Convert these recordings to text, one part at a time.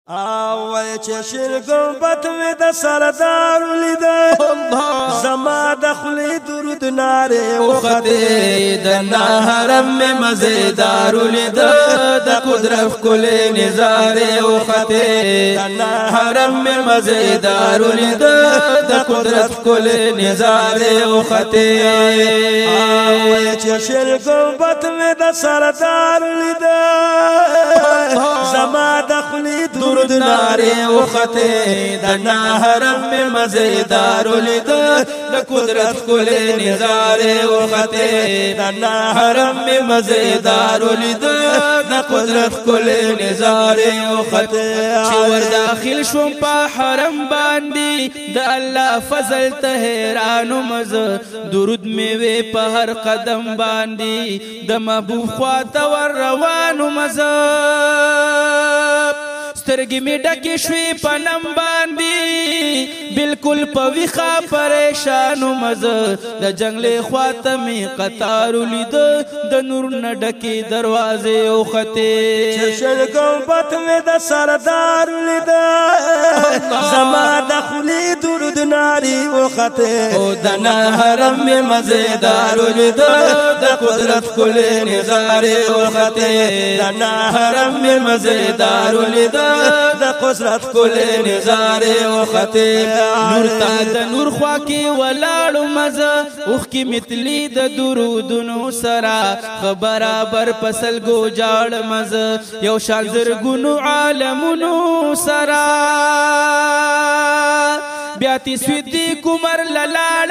آوای چې شیر گنبد می د سردار لید زما د خلی درود ناره وخته د حرم می مزیدار لید د قدرت کل نظاره وخته د حرم می مزیدار لید د قدرت کل نظاره وخته آوای چې شیر گنبد می د سردار لید زما د خلی درود ناره وخته د حرم می مزیدار لید د قدرت کل نظاره وخته د حرم می مزیدار لید د قدرت کل نظاره وخته چې ور داخل شوم په حرم باندې د الله فضل ته حیران مزه درود می وی په هر قدم باندې د محبوب خواته ور روان مزه سترګې می ډکې شوې په نم باندې بالکل په ویخه پریشان مزه د جنگلې خواته می قطار لید د نور نه ډکې دروازې وختې چې شیر گنبد می د سردار لید زما د خلی درود ناری وخته او د حرم می مزیدار لید د قدرت کل نظاره وخته د حرم می مزیدار لید د قدرت کل نظاره وخته نور تا د نور خوا کې ولاړو مزه اوخ کې مثلی د درودونو سره برابر پسل گو جاړ مزه یو شان زرګونو عالمونو سره بیاتی سویدی کمر للاړ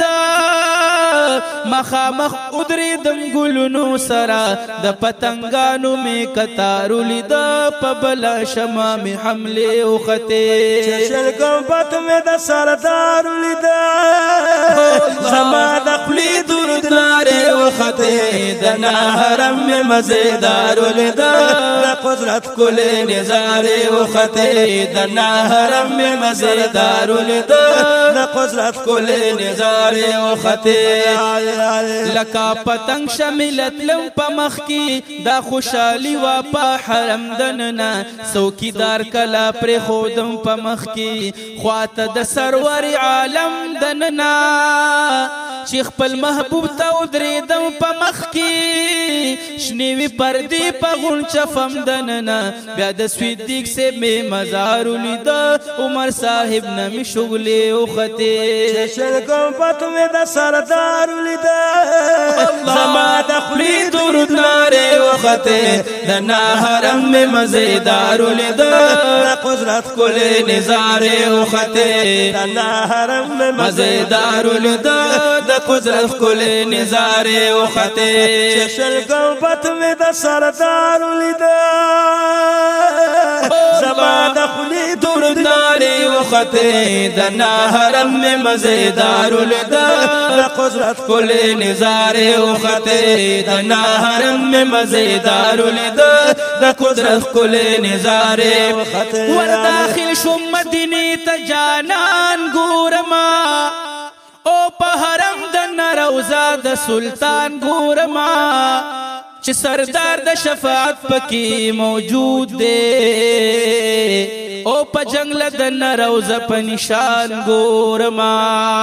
مزه مخامخ ادریدم ګلونو سره د پتنګانو می کتارو لید په بلا شمع می حمله وخته چې شیر گنبد می د سردار لید زما د خلی درود ناره وخته د حرم می مزیدار لید د قدرت کل نظاره وخته د حرم می مزیدار لید د قدرت کل نظاره وخته لکا پتنگ شملت لم په مخ کې دا خوشالي وا په حرم دننا څوکیدار کلا پر خودم په مخ کې خواته د سرور عالم دننا چې خپل محبوب ته ودرېدم په مخ کې شنیوي پردې په غونچه فم دننا بیا د صدیق سے می مزار لید عمر صاحب نمی شغلې وخته شیر گنبد می د سردار لید زما د خلی درود ناره وخته د حرم می مزیدار لید د قدرت کل نظاره وخته د حرم می مزیدار لید د قدرت کل نظاره وخته شیر گنبد می د سردار لید زما د خلی درود ناره وخته د حرم می مزیدار لید د قدرت کل نظاره وخته د حرم می مزیدار لید د قدرت کل نظاره وخته ور داخل شوم مدینه ته جانان ګورما او په حرم د روضه د سلطان ګورما چې سردار د شفاعت پکې موجود دی او په جنگل د روضه په نشان ګورما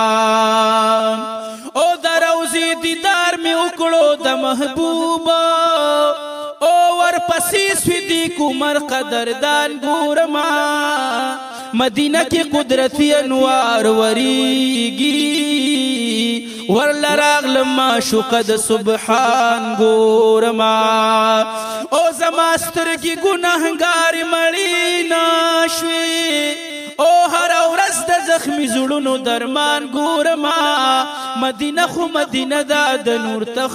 او د روضې دیدار می وکړو د محبوب او ورپسې صدیق عمر قدردان ګورما مدینه کې قدرتی انوار وریږي ورلراغل معشوق د سبحان ګورما او زما سترګې ګناهګار مړی نشوي او هر ورځ د زخمی زړونو درمان ګورما مدینه خو مدینه د نور تخ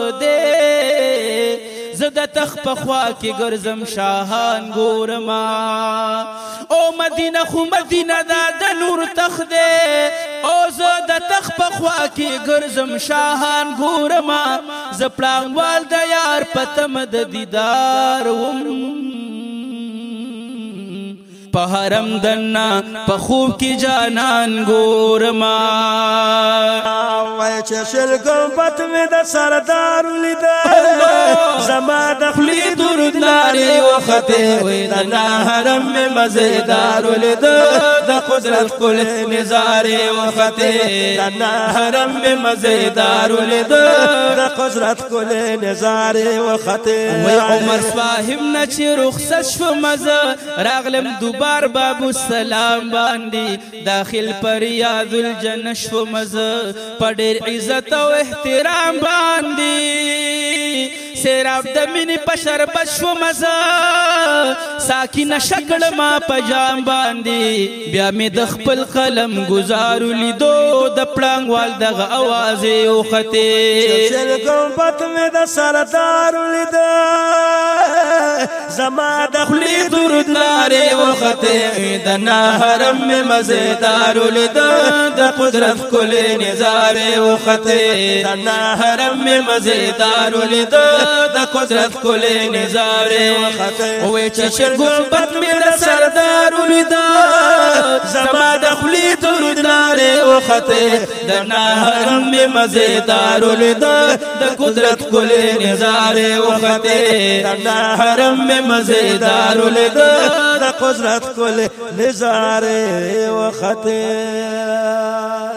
دې زد تخ په خوا کې ګرځم شاهان ګورما او مدینه خو مدینه د نور تخ دې او زد تخ په خوا کې ګرځم شاهان ګورما ز پړانوال د یار پتم د دیدار وم په حرم دنا په خوب کی جانان ګورما وای چې شل ګمبت مې د سردار لیدا زما د خلی درود نارې وختې وې د حرم مې مزیدار لیدا د قدرت کل نظارې وختې د حرم مې مزیدار لیدا د قدرت کل نظارې وختې وې عمر صاحب نه چې رخصت شو مزه راغلم دوبار بابو السلام باندې داخل پر یاد الجنه شو مزه په ډېر عزت او احترام باندې سیراب د مینې په شربت شو مزه ساکینه شکل ما په جام باندې بیا مې د خپل قلم گزارو لیدو د پړانګوال دغه اوازې وختې شل ګمبت مې د سردار لیدا زما د خلی درود نارې وختې د حرم مې مزیدار لیدا د قدرت کل نظارې وختې د حرم مې مزیدار لیدا د قدرت کل نظارې وختې وې چې شل ګمبت مې د سردار لیدا زما د خلی درود نارې وختې د حرم مې مزیدار لیدا د قدرت کل نظارې وختې د حرم مې مزیدار لیدا د قدرت کل نظارې وختې